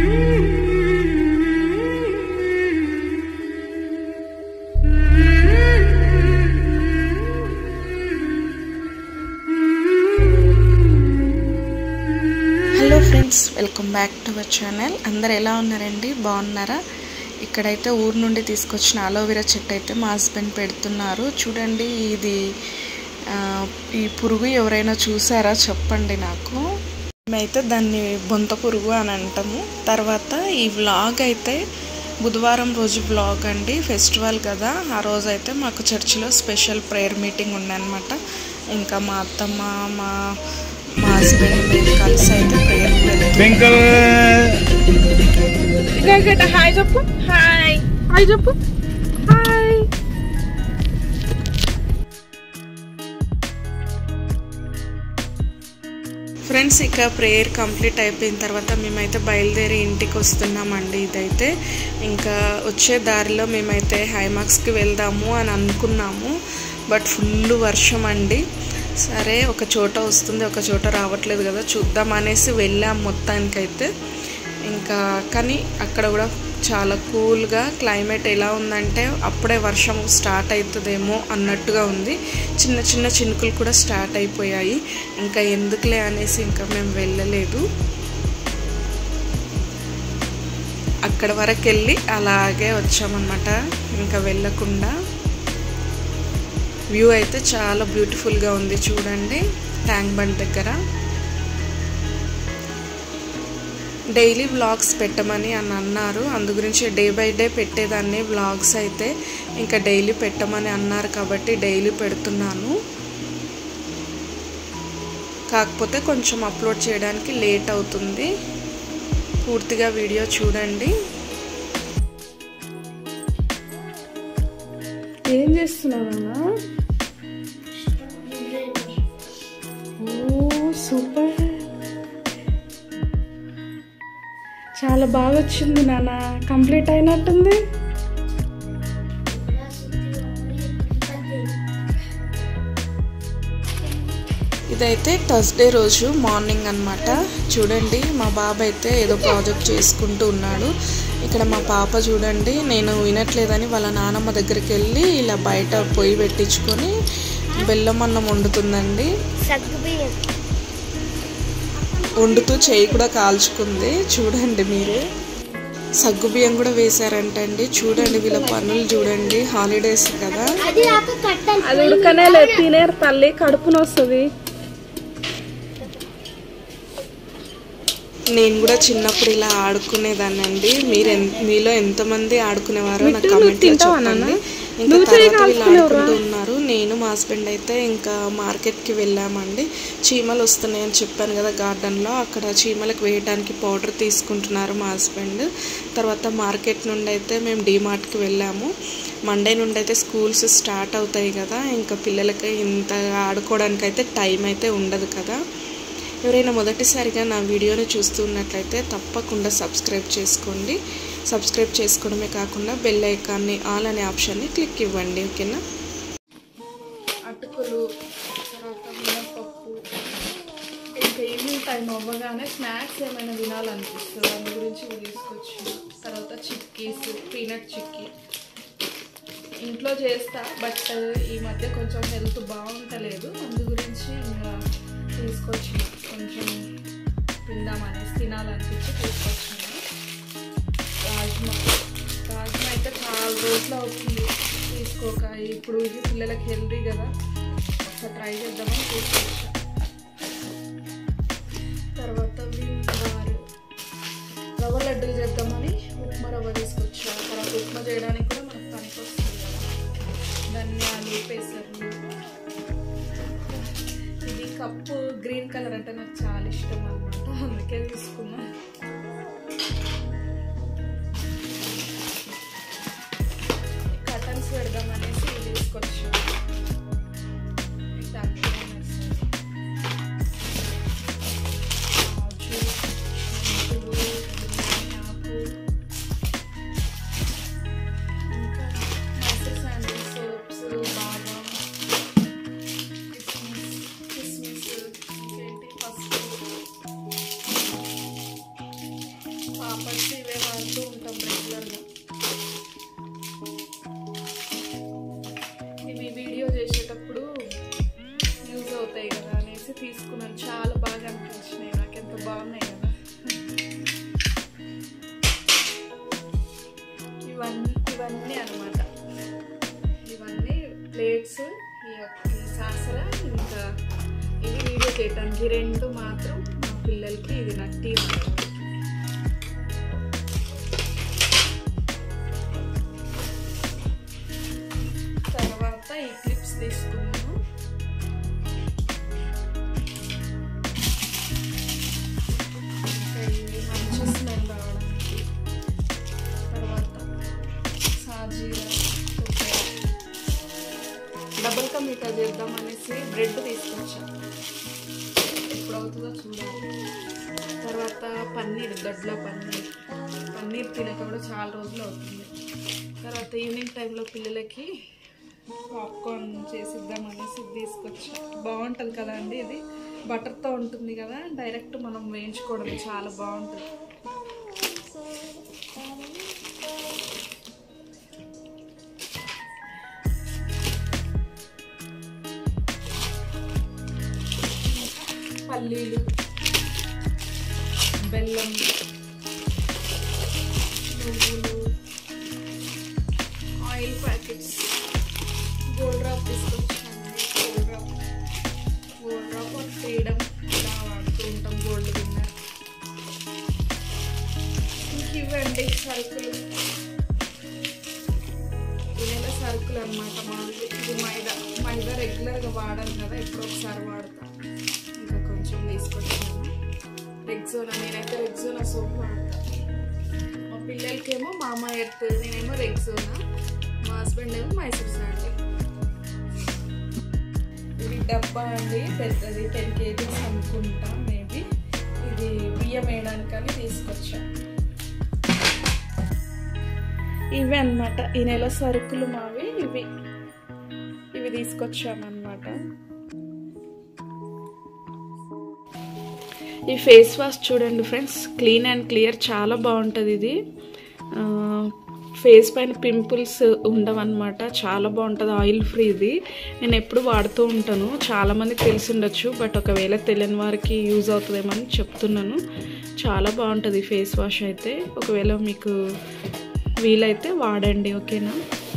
Hello friends, welcome back to our channel. అందరు ఎలా ఉన్నారండి? బాగున్నారా? ఇక్కడైతే ఊరు నుండి తీసుకొచ్చిన అలోవెరా చెట్టు అయితే మా హస్బెండ్ పెడుతున్నారు. చూడండి, ఇది ఈ పురుగు ఎవరైనా చూసారా చెప్పండి నాకు. మేమైతే దాన్ని బొంత పురుగు అని అంటాము. తర్వాత ఈ వ్లాగ్ అయితే బుధవారం రోజు వ్లాగ్ అండి. ఫెస్టివల్ కదా, ఆ రోజు అయితే మాకు చర్చిలో స్పెషల్ ప్రేయర్ మీటింగ్ ఉందన్నమాట. ఇంకా మా అత్తమ్మ మా హస్బెండ్ మేము కలిసి అయితే ప్రేయర్ హాయ్ చెప్పు, హాయ్ హాయ్ చెప్పు, హాయ్. ఫ్రెండ్స్, ఇక ప్రేయర్ కంప్లీట్ అయిపోయిన తర్వాత మేమైతే బయలుదేరి ఇంటికి వస్తున్నామండి. ఇదైతే ఇంకా వచ్చే దారిలో మేమైతే హైమాక్స్కి వెళ్దాము అని అనుకున్నాము. బట్ ఫుల్ వర్షం అండి. సరే, ఒక చోట వస్తుంది, ఒక చోట రావట్లేదు కదా, చూద్దాం అనేసి వెళ్ళాం మొత్తానికైతే. ఇంకా కానీ అక్కడ కూడా చాలా కూల్గా క్లైమేట్ ఎలా ఉందంటే అప్పుడే వర్షం స్టార్ట్ అవుతుందేమో అన్నట్టుగా ఉంది. చిన్న చిన్న చినుకులు కూడా స్టార్ట్ అయిపోయాయి. ఇంకా ఎందుకులే అనేసి ఇంకా మేము వెళ్ళలేదు. అక్కడ వరకు వెళ్ళి అలాగే వచ్చామన్నమాట, ఇంకా వెళ్ళకుండా. వ్యూ అయితే చాలా బ్యూటిఫుల్గా ఉంది చూడండి, ట్యాంక్ బండ్ దగ్గర. డైలీ వ్లాగ్స్ పెట్టమని అని అన్నారు, అందు గురించి డే బై డే పెట్టేదాన్ని వ్లాగ్స్ అయితే. ఇంకా డైలీ పెట్టమని అన్నారు కాబట్టి డైలీ పెడుతున్నాను. కాకపోతే కొంచెం అప్లోడ్ చేయడానికి లేట్ అవుతుంది. పూర్తిగా వీడియో చూడండి. ఏం చేస్తున్నావన్నా? సూపర్, చాలా బాగా వచ్చింది నాన్న. కంప్లీట్ అయినట్టుంది. ఇదైతే థర్స్డే రోజు మార్నింగ్ అన్నమాట. చూడండి, మా బాబు అయితే ఏదో ప్రాజెక్ట్ చేసుకుంటూ ఉన్నాడు. ఇక్కడ మా పాప చూడండి, నేను వినట్లేదని వాళ్ళ నానమ్మ దగ్గరికి వెళ్ళి ఇలా బయట పొయ్యి పెట్టించుకొని బెల్లం అన్నం వండుతుందండి. వండుతూ చేయి కూడా కాల్చుకుంది. చూడండి మీరే, సగ్గు బియ్యం కూడా వేశారంటండి. చూడండి వీళ్ళ పనులు చూడండి, హాలిడేస్ కదా. అది ఉడకనే లేదు, తినేరు తల్లి, కడుపున వస్తుంది. నేను కూడా చిన్నప్పుడు ఇలా ఆడుకునేదాన్ని అండి. మీలో ఎంతమంది ఆడుకునేవారో నాకు కామెంట్లో చెప్పండి. ఇంకా తర్వాత వీళ్ళు ఆడుకుంటూ ఉన్నారు. నేను మా హస్బెండ్ అయితే ఇంకా మార్కెట్కి వెళ్ళామండి. చీమలు వస్తున్నాయని చెప్పాను కదా గార్డెన్లో, అక్కడ చీమలకు వేయడానికి పౌడర్ తీసుకుంటున్నారు మా హస్బెండ్. తర్వాత మార్కెట్ నుండి అయితే మేము డీమార్ట్కి వెళ్ళాము. మండే నుండి అయితే స్కూల్స్ స్టార్ట్ అవుతాయి కదా, ఇంకా పిల్లలకి ఇంత ఆడుకోవడానికి అయితే టైం అయితే ఉండదు కదా. ఎవరైనా మొదటిసారిగా నా వీడియోని చూస్తున్నట్లయితే తప్పకుండా సబ్స్క్రైబ్ చేసుకోండి. సబ్స్క్రైబ్ చేసుకోవడమే కాకుండా బెల్ ఐకాన్ని ఆల్ అనే ఆప్షన్ని క్లిక్ ఇవ్వండి, ఓకేనా. అటుకులు, తర్వాత మినపప్పు. ఇంకా ఈవినింగ్ టైం అవ్వగానే స్నాక్స్ ఏమైనా తినాలనిపిస్తుంది, దాని గురించి తీసుకొచ్చి. తర్వాత చిక్కీస్, పీనట్ చిక్కీ ఇంట్లో చేస్తా, బట్ ఈ మధ్య కొంచెం హెల్త్ బాగుంటలేదు, అందు గురించి ఇంకా తీసుకొచ్చి కొంచెం తిందామనేసి, తినాలనిపించి తీసుకొచ్చాను. రాజ్మా అయితే చాలా రోజులు అవుతుంది తీసుకోక. ఇప్పుడు ఇది పిల్లలకి హెల్తీ కదా, ఒకసారి ట్రై చేద్దామని తీసుకొచ్చా. తర్వాత రవ్వ లడ్డూలు చేద్దామని ఉప్మా రవ్వ తీసుకొచ్చా. తర్వాత ఉప్మా చేయడానికి కూడా మనకు పనికి వస్తుంది కదా. ధనియాలు, పెసర్లు. ఇది కప్పు గ్రీన్ కలర్ అంటే నాకు చాలా ఇష్టం అన్నమాట, అందుకే తీసుకున్నా. కటన్స్ పెడదామనేసి ఇది తీసుకొచ్చా. పాపడ్స్ ఇవే వాడుతూ ఉంటాం రెగ్యులర్గా. ఇవి వీడియో చేసేటప్పుడు యూజ్ అవుతాయి కదా అనేసి తీసుకున్నాను. చాలా బాగా అనిపించినాయి నాకు, ఎంత బాగున్నాయి కదా. ఇవన్నీ అనమాట, ఇవన్నీ ప్లేట్స్, ఈ సాసర, ఇంకా ఇవి వీడియో చేయడానికి. రెండు మాత్రం మా పిల్లలకి, ఇది నట్టి. తర్వాత ఈ క్లిప్స్ తీసుకున్నాను. ఇంకా ఇవి మంచి స్మెల్ రావడానికి. తర్వాత సాజీరా, డబుల్ కా మీఠా చేద్దాం అనేసి బ్రెడ్ తీసుకొచ్చాను. ఎప్పుడు అవుతుందో చూడాలి. తర్వాత పన్నీర్, దొడ్లో పన్నీర్ తినక కూడా చాలా రోజులు అవుతుంది. తర్వాత ఈవినింగ్ టైంలో పిల్లలకి పాప్కార్న్ చేసిద్దాం అనేసి తీసుకొచ్చా. బాగుంటుంది కదా అండి, ఇది బటర్తో ఉంటుంది కదా, డైరెక్ట్ మనం వేయించుకోవడం చాలా బాగుంటుంది. పల్లీలు, బెల్లం, నువ్వులు, ఆయిల్ ప్యాకెట్స్, గోల్డ్ డ్రాప్ తీసుకొచ్చాను. గోల్డ్ డ్రాప్ ఫ్రీడమ్ ఇలా వాడుతూ ఉంటాం, గోల్డ్ విన్నర్. ఇంక ఇవ్వండి సరుకులు, ఈ నెల సరుకులు అనమాట మాది. ఇది మైదా రెగ్యులర్గా వాడాను కదా, ఎప్పుడో ఒకసారి వాడతా. ఇంకా కొంచెం తీసుకొచ్చాను. రెగ్జోనా, నేనైతే రెగ్జోనా సోప్ వాడతా. మా పిల్లలకేమో మామా ఎర్త్, నేనేమో రెగ్జోనా, మా హస్బెండ్ ఏమో మైసూర్ శాండిల్. ఇది డబ్బా అండి, పెద్దది 10 kgs అనుకుంటా మేబీ. ఇది బియ్యం వేయడానికని తీసుకొచ్చా. ఇవి అన్నమాట ఈ నెల సరుకులు మావి. ఇవి తీసుకొచ్చామన్నమాట. ఈ ఫేస్ వాష్ చూడండి ఫ్రెండ్స్, క్లీన్ అండ్ క్లియర్, చాలా బాగుంటుంది ఇది. ఫేస్ పైన పింపుల్స్ ఉండవన్నమాట, చాలా బాగుంటుంది, ఆయిల్ ఫ్రీ. ఇది నేను ఎప్పుడు వాడుతూ ఉంటాను, చాలామందికి తెలిసి ఉండొచ్చు, బట్ ఒకవేళ తెలియని వారికి యూజ్ అవుతుందేమో అని చెప్తున్నాను. చాలా బాగుంటుంది ఫేస్ వాష్ అయితే, ఒకవేళ మీకు వీలైతే వాడండి, ఓకేనా.